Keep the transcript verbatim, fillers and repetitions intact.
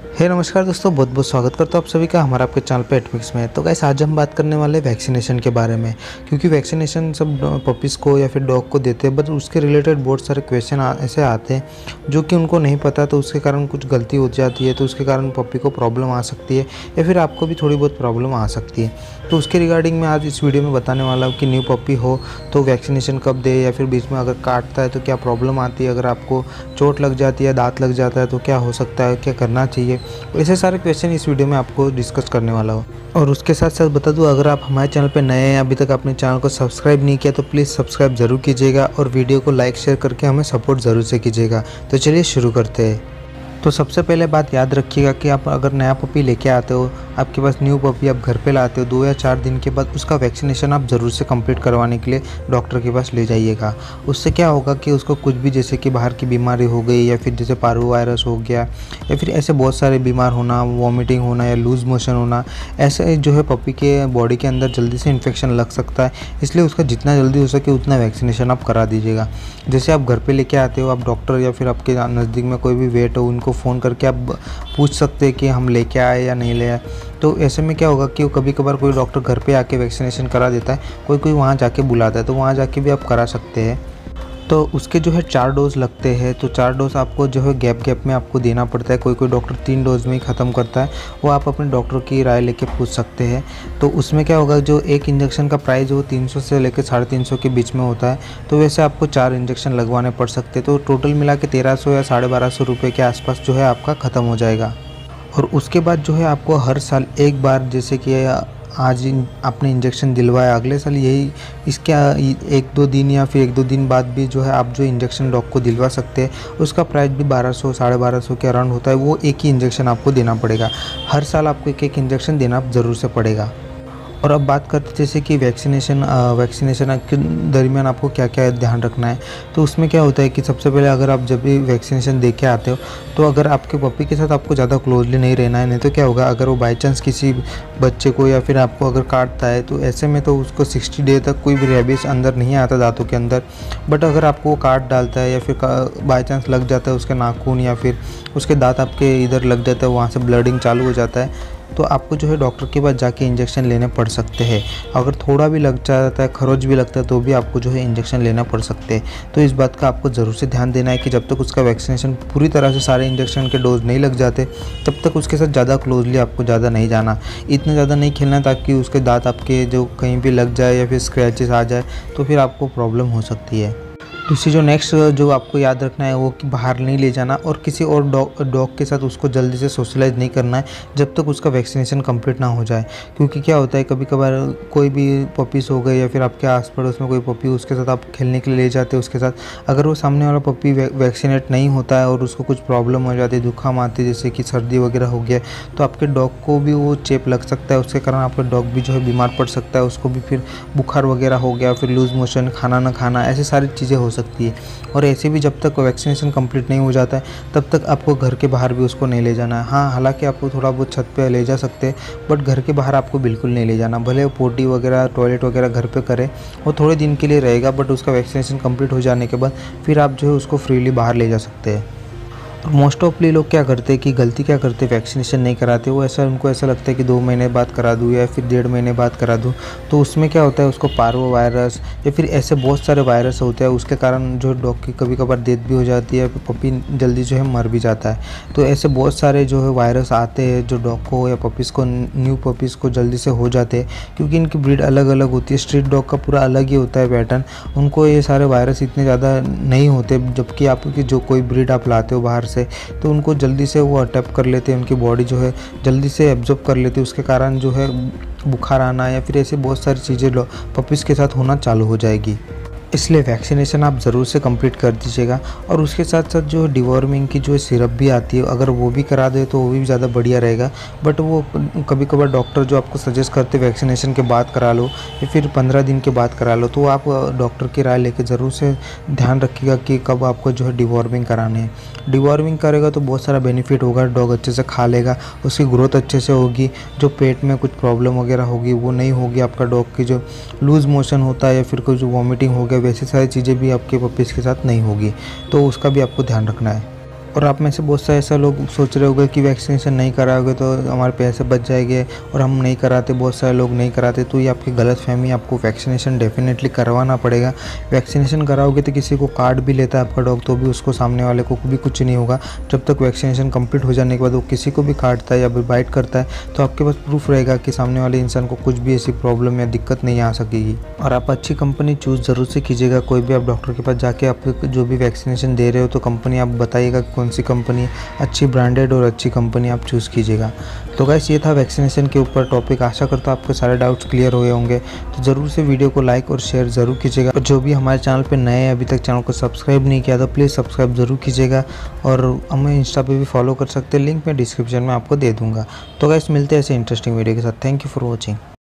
हे नमस्कार दोस्तों, बहुत बहुत स्वागत करता हूँ आप सभी का हमारा आपके चैनल पे एटमिक्स में। तो गाइस आज हम बात करने वाले वैक्सीनेशन के बारे में, क्योंकि वैक्सीनेशन सब पपीज़ को या फिर डॉग को देते हैं, बट उसके रिलेटेड बहुत सारे क्वेश्चन ऐसे आते हैं जो कि उनको नहीं पता, तो उसके कारण कुछ गलती हो जाती है, तो उसके कारण पपी को प्रॉब्लम आ सकती है या फिर आपको भी थोड़ी बहुत प्रॉब्लम आ सकती है। तो उसके रिगार्डिंग मैं आज इस वीडियो में बताने वाला हूँ कि न्यू पपी हो तो वैक्सीनेशन कब दे, या फिर बीच में अगर काटता है तो क्या प्रॉब्लम आती है, अगर आपको चोट लग जाती है, दांत लग जाता है तो क्या हो सकता है, क्या करना चाहिए। ऐसे सारे क्वेश्चन इस वीडियो में आपको डिस्कस करने वाला हूँ। और उसके साथ साथ बता दूँ, अगर आप हमारे चैनल पर नए हैं, अभी तक आपने चैनल को सब्सक्राइब नहीं किया तो प्लीज़ सब्सक्राइब ज़रूर कीजिएगा और वीडियो को लाइक शेयर करके हमें सपोर्ट ज़रूर से कीजिएगा। तो चलिए शुरू करते हैं। तो सबसे पहले बात याद रखिएगा कि आप अगर नया पपी लेके आते हो, आपके पास न्यू पपी आप घर पे लाते हो, दो या चार दिन के बाद उसका वैक्सीनेशन आप ज़रूर से कंप्लीट करवाने के लिए डॉक्टर के पास ले जाइएगा। उससे क्या होगा कि उसको कुछ भी, जैसे कि बाहर की बीमारी हो गई या फिर जैसे पार्वो वायरस हो गया या फिर ऐसे बहुत सारे बीमार होना, वॉमिटिंग होना या लूज़ मोशन होना, ऐसे जो है पपी के बॉडी के अंदर जल्दी से इन्फेक्शन लग सकता है। इसलिए उसका जितना जल्दी हो सके उतना वैक्सीनेशन आप करा दीजिएगा। जैसे आप घर पर लेके आते हो, आप डॉक्टर या फिर आपके नज़दीक में कोई भी वेट हो, उनको फ़ोन करके आप पूछ सकते हैं कि हम लेके आए या नहीं ले आए। तो ऐसे में क्या होगा कि कभी कभार कोई डॉक्टर घर पे आके वैक्सीनेशन करा देता है, कोई कोई वहाँ जाके बुलाता है, तो वहाँ जाके भी आप करा सकते हैं। तो उसके जो है चार डोज लगते हैं, तो चार डोज आपको जो है गैप गैप में आपको देना पड़ता है। कोई कोई डॉक्टर तीन डोज में ही ख़त्म करता है, वो आप अपने डॉक्टर की राय लेके पूछ सकते हैं। तो उसमें क्या होगा, जो एक इंजेक्शन का प्राइस वो तीन सौ से लेकर साढ़े तीन सौ के बीच में होता है, तो वैसे आपको चार इंजेक्शन लगवाने पड़ सकते हैं। तो टोटल मिला के तेरह सौ या साढ़े बारह सौ रुपये के आसपास जो है आपका ख़त्म हो जाएगा। और उसके बाद जो है आपको हर साल एक बार, जैसे कि आज आपने इंजेक्शन दिलवाया, अगले साल यही इसके एक दो दिन या फिर एक दो दिन बाद भी जो है आप जो इंजेक्शन डॉग को दिलवा सकते हैं, उसका प्राइस भी बारह सौ साढ़े बारह सौ के अराउंड होता है। वो एक ही इंजेक्शन आपको देना पड़ेगा, हर साल आपको एक एक इंजेक्शन देना ज़रूर से पड़ेगा। और अब बात करते जैसे कि वैक्सीनेशन वैक्सीनेशन के दरमियान आपको क्या क्या ध्यान रखना है। तो उसमें क्या होता है कि सबसे पहले अगर आप जब भी वैक्सीनेशन दे के आते हो, तो अगर आपके पपी के साथ आपको ज़्यादा क्लोजली नहीं रहना है, नहीं तो क्या होगा, अगर वो बाई चांस किसी बच्चे को या फिर आपको अगर काटता है, तो ऐसे में तो उसको सिक्सटी डे तक कोई भी रेबीज अंदर नहीं आता दांतों के अंदर। बट अगर आपको वो काट डालता है या फिर बाई चांस लग जाता है उसके नाखून या फिर उसके दांत आपके इधर लग जाता है, वहाँ से ब्लडिंग चालू हो जाता है, तो आपको जो है डॉक्टर के पास जाके इंजेक्शन लेने पड़ सकते हैं। अगर थोड़ा भी लग जाता है, खरोच भी लगता है, तो भी आपको जो है इंजेक्शन लेना पड़ सकते हैं। तो इस बात का आपको ज़रूर से ध्यान देना है कि जब तक उसका वैक्सीनेशन पूरी तरह से सारे इंजेक्शन के डोज नहीं लग जाते, तब तक उसके साथ ज़्यादा क्लोजली आपको ज़्यादा नहीं जाना, इतना ज़्यादा नहीं खेलना ताकि उसके दांत आपके जो कहीं भी लग जाए या फिर स्क्रैचेस आ जाए तो फिर आपको प्रॉब्लम हो सकती है। दूसरी जो नेक्स्ट जो आपको याद रखना है वो कि बाहर नहीं ले जाना और किसी और डॉग डॉग के साथ उसको जल्दी से सोशलाइज नहीं करना है जब तक उसका वैक्सीनेशन कंप्लीट ना हो जाए। क्योंकि क्या होता है, कभी कभार कोई भी पपीज़ हो गए या फिर आपके आस पड़ोस में कोई पपी, उसके साथ आप खेलने के लिए ले जाते हैं, उसके साथ अगर वो सामने वाला पपी वैक्सीनेट नहीं होता है और उसको कुछ प्रॉब्लम हो जाती है, जुकाम आती है, जैसे कि सर्दी वगैरह हो गया, तो आपके डॉग को भी वो चेप लग सकता है। उसके कारण आपका डॉग भी जो है बीमार पड़ सकता है, उसको भी फिर बुखार वगैरह हो गया, फिर लूज़ मोशन, खाना ना खाना, ऐसी सारी चीज़ें हो सकती है। और ऐसे भी जब तक वैक्सीनेशन कंप्लीट नहीं हो जाता है, तब तक आपको घर के बाहर भी उसको नहीं ले जाना है। हाँ, हालांकि आपको थोड़ा बहुत छत पे ले जा सकते हैं, बट घर के बाहर आपको बिल्कुल नहीं ले जाना। भले वो पोटी वगैरह, टॉयलेट वगैरह घर पे करे, वो थोड़े दिन के लिए रहेगा, बट उसका वैक्सीनेशन कंप्लीट हो जाने के बाद फिर आप जो है उसको फ्रीली बाहर ले जा सकते हैं। और मोस्ट ऑफली लोग क्या करते हैं कि गलती क्या करते हैं, वैक्सीनेशन नहीं कराते। वो ऐसा उनको ऐसा लगता है कि दो महीने बाद करा दूँ या फिर डेढ़ महीने बाद करा दूँ, तो उसमें क्या होता है, उसको पार्वो वायरस या फिर ऐसे बहुत सारे वायरस होते हैं, उसके कारण जो डॉग की कभी कभार डेथ भी हो जाती है, पपी जल्दी जो है मर भी जाता है। तो ऐसे बहुत सारे जो है वायरस आते हैं जो डॉग को या पपीज़ को, न्यू पपीज़ को जल्दी से हो जाते हैं, क्योंकि इनकी ब्रीड अलग अलग होती है। स्ट्रीट डॉग का पूरा अलग ही होता है पैटर्न, उनको ये सारे वायरस इतने ज़्यादा नहीं होते, जबकि आपकी जो कोई ब्रीड आप लाते हो बाहर से, तो उनको जल्दी से वो अटैक कर लेते हैं, उनकी बॉडी जो है जल्दी से एब्जॉर्ब कर लेती है, उसके कारण जो है बुखार आना या फिर ऐसे बहुत सारी चीज़ें पपीज़ के साथ होना चालू हो जाएगी। इसलिए वैक्सीनेशन आप ज़रूर से कंप्लीट कर दीजिएगा। और उसके साथ साथ जो डिवॉर्मिंग की जो सिरप भी आती है, अगर वो भी करा दे तो वो भी ज़्यादा बढ़िया रहेगा। बट वो कभी कभार डॉक्टर जो आपको सजेस्ट करते वैक्सीनेशन के बाद करा लो या फिर पंद्रह दिन के बाद करा लो, तो आप डॉक्टर की राय लेके ज़रूर से ध्यान रखिएगा कि कब आपको जो है डिवॉर्मिंग कराने हैं। डिवॉर्मिंग करेगा तो बहुत सारा बेनिफिट होगा, डॉग अच्छे से खा लेगा, उसकी ग्रोथ अच्छे से होगी, जो पेट में कुछ प्रॉब्लम वगैरह होगी वो नहीं होगी, आपका डॉग की जो लूज़ मोशन होता है या फिर कोई जो वॉमिटिंग हो गया, वैसी सारी चीज़ें भी आपके पपीज़ के साथ नहीं होगी। तो उसका भी आपको ध्यान रखना है। और आप में से बहुत सारे ऐसा लोग सोच रहे होंगे कि वैक्सीनेशन नहीं कराओगे तो हमारे पैसे बच जाएंगे और हम नहीं कराते, बहुत सारे लोग नहीं कराते। तो ये आपकी गलत फहमी, आपको वैक्सीनेशन डेफिनेटली करवाना पड़ेगा। वैक्सीनेशन कराओगे तो किसी को कार्ड भी लेता है आपका डॉग तो भी उसको, सामने वाले को भी कुछ नहीं होगा। जब तक वैक्सीनेशन कंप्लीट हो जाने के बाद वो किसी को भी काटता है या बाइट करता है तो आपके पास प्रूफ रहेगा कि सामने वाले इंसान को कुछ भी ऐसी प्रॉब्लम या दिक्कत नहीं आ सकेगी। और आप अच्छी कंपनी चूज़ ज़रूर से कीजिएगा। कोई भी आप डॉक्टर के पास जाके आप जो भी वैक्सीनेशन दे रहे हो तो कंपनी आप बताइएगा कौन सी कंपनी अच्छी, ब्रांडेड और अच्छी कंपनी आप चूज़ कीजिएगा। तो गाइस ये था वैक्सीनेशन के ऊपर टॉपिक। आशा करता हूँ आपके सारे डाउट्स क्लियर हुए होंगे। तो ज़रूर से वीडियो को लाइक और शेयर ज़रूर कीजिएगा। और जो भी हमारे चैनल पे नए हैं, अभी तक चैनल को सब्सक्राइब नहीं किया तो प्लीज़ सब्सक्राइब ज़रूर कीजिएगा। और हमें इंस्टा पे भी फॉलो कर सकते हैं, लिंक मैं डिस्क्रिप्शन में आपको दे दूँगा। तो गाइस मिलते हैं ऐसे इंटरेस्टिंग वीडियो के साथ। Thank you for watching.